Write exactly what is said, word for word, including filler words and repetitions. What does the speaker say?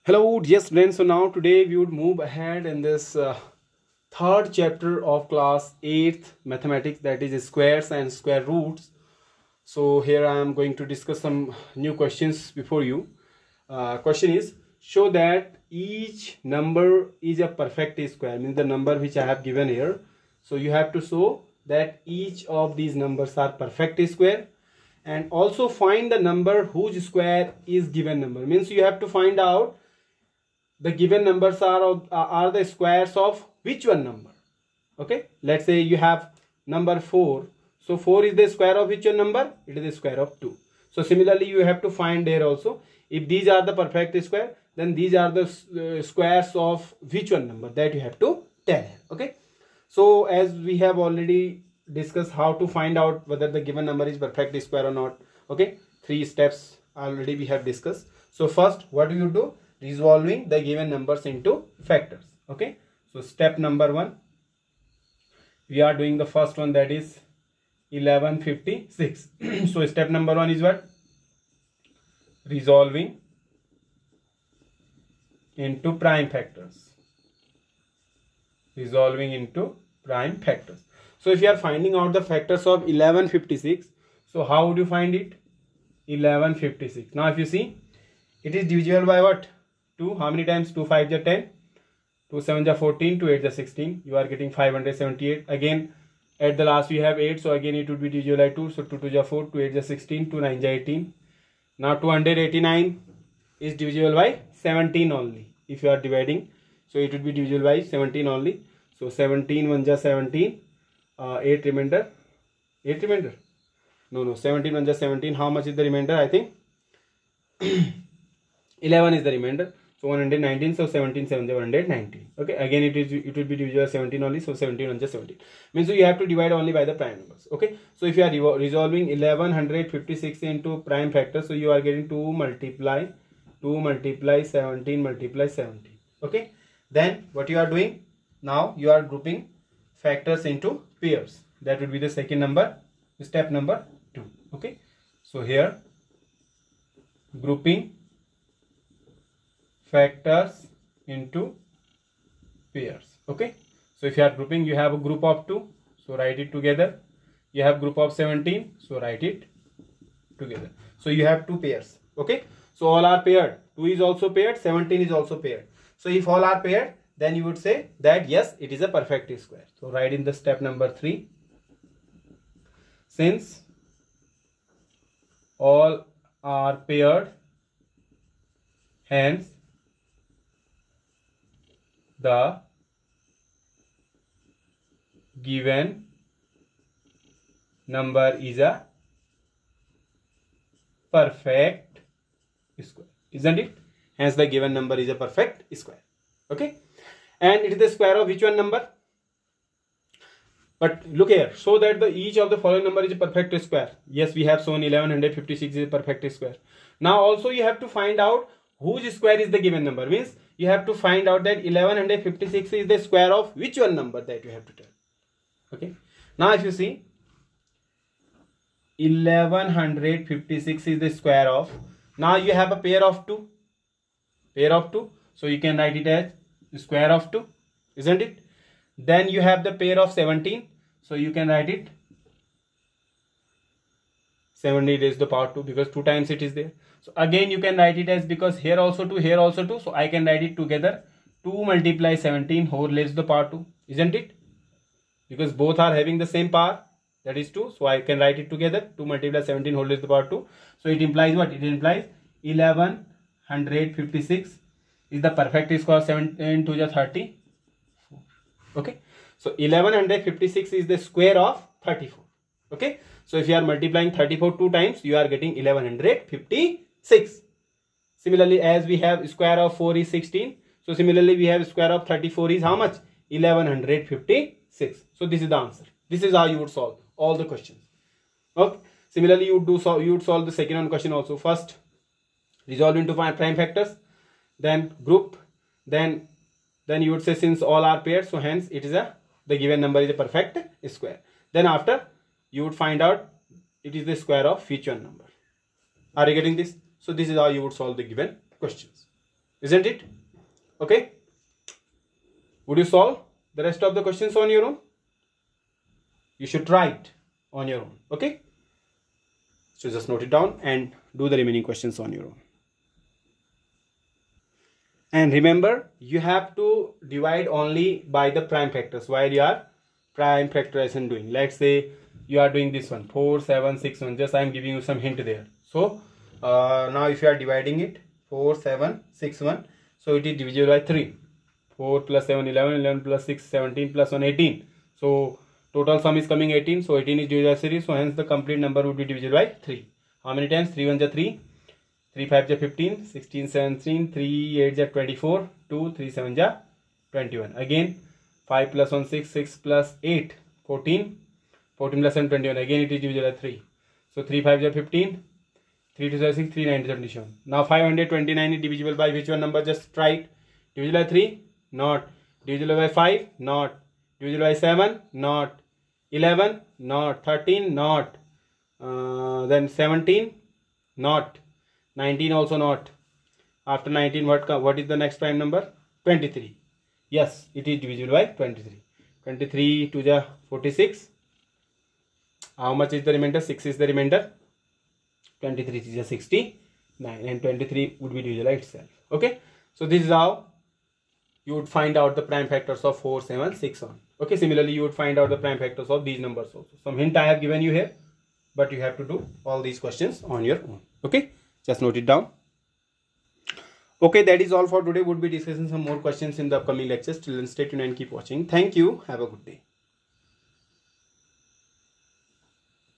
Hello, dear students. So now today we would move ahead in this uh, third chapter of class eighth mathematics, that is squares and square roots. So here I am going to discuss some new questions before you. Uh, question is, show that each number is a perfect square, means the number which I have given here. So you have to show that each of these numbers are perfect square, and also find the number whose square is given number, means you have to find out the given numbers are are the squares of which one number. Okay, let's say you have number four, so four is the square of which one number? It is the square of two. So similarly you have to find there also, if these are the perfect square, then these are the uh, squares of which one number, that you have to tell here. Okay, so as we have already discussed how to find out whether the given number is perfect square or not. Okay, three steps already we have discussed. So first, what do you do? Resolving the given numbers into factors. Okay, so step number one, we are doing the first one, that is eleven fifty-six. So step number one is what? Resolving into prime factors. Resolving into prime factors. So if you are finding out the factors of eleven fifty-six, so how would you find it? eleven fifty-six. Now if you see, it is divisible by what? two. How many times? two five is ten, two seven is fourteen, two eight is sixteen. You are getting five hundred seventy-eight. Again at the last we have eight, so again it would be divisible by two. So two two is four, two eight is sixteen, two nine is eighteen. Now two hundred eighty-nine is divisible by seventeen only. If you are dividing, so it would be divisible by seventeen only. So seventeen one is seventeen, uh, eight remainder, eight remainder. No, no, seventeen one is seventeen. How much is the remainder? I think eleven is the remainder. So one hundred nineteen, so seventeen seven is one hundred nineteen. Okay, again it is it will be divisible by seventeen only, so seventeen one is seventeen. Means so you have to divide only by the prime numbers. Okay, so if you are resolving eleven fifty-six into prime factors, so you are getting two multiply two multiply seventeen multiply seventeen. Okay, then what you are doing now, you are grouping factors into pairs. That would be the second number, step number two. Okay, so here grouping factors into pairs. Okay, so if you are grouping, you have a group of two, so write it together. You have group of seventeen, so write it together. So you have two pairs. Okay, so all are paired. two is also paired, seventeen is also paired. So if all are paired, then you would say that yes, it is a perfect square. So write in the step number three, since all are paired, hence the given number is a perfect square, isn't it? Hence the given number is a perfect square. Okay, and it is the square of which one number? But look here, so that the each of the following number is a perfect square. Yes, we have shown eleven fifty-six is a perfect square. Now also you have to find out whose square is the given number, means you have to find out that eleven fifty-six is the square of which one number, that you have to tell. Okay, now if you see, eleven fifty-six is the square of, now you have a pair of two, pair of two, so you can write it as the square of two, isn't it? Then you have the pair of seventeen, so you can write it seventy raised to the power two, because two times it is there. So again you can write it as, because here also two, here also two, so I can write it together, two multiply seventeen whole raised to the power two, isn't it? Because both are having the same power, that is two, so I can write it together, two multiply seventeen whole raised to the power two. So it implies what? It implies eleven fifty-six is the perfect square of seventeen to the thirty. Okay, so eleven fifty-six is the square of thirty-four. Okay, so if you are multiplying thirty-four two times, you are getting eleven fifty-six. Similarly, as we have square of four is sixteen, so similarly we have square of thirty-four is how much? eleven fifty-six. So this is the answer. This is how you would solve all the questions. Okay, similarly you would do so you would solve the second one question also. First, resolve into prime factors, then group, then then you would say since all are paired, so hence it is a the given number is a perfect square. Then after you would find out it is the square of which one number. Are you getting this? So this is how you would solve the given questions. isn't it? Okay, would you solve the rest of the questions on your own? You should try it on your own. Okay, so just note it down and do the remaining questions on your own. And remember, you have to divide only by the prime factors while you are prime factorization doing. Let's say you are doing this one, four, seven, six, one. Just I am giving you some hint there. So uh, now if you are dividing it, four, seven, six, one. So it is divisible by three. four plus seven, eleven, eleven plus six, seventeen plus one, eighteen. So total sum is coming eighteen. So eighteen is divisible by three. So hence the complete number would be divisible by three. How many times? three ones are three. three fives are fifteen, sixteen, seventeen, three eights are twenty-four, two, three sevens are twenty-one. Again, five plus one, six, six plus eight, fourteen, fourteen plus seven, twenty-one. Again, it is divisible by three. So three fives are fifteen, three twos are six, three nines are twenty-seven. Now five hundred twenty-nine is divisible by which one number? Just try it. Divisible by three? Not. Divisible by five? Not. Divisible by seven? Not. eleven? Not. thirteen? Not. Uh, then seventeen? Not. nineteen also not. After nineteen, what what is the next prime number? twenty-three. Yes, it is divisible by twenty-three. twenty-three to the forty-six. How much is the remainder? six is the remainder. twenty-three is the sixty-nine, and twenty-three would be divisible by itself. Okay, so this is how you would find out the prime factors of four, seven, six, one. Okay, similarly you would find out the prime factors of these numbers also. Some hint I have given you here, but you have to do all these questions on your own. Okay, just note it down. Okay, that is all for today. Would be discussing some more questions in the upcoming lectures. Till then, stay tuned and keep watching. Thank you. Have a good day.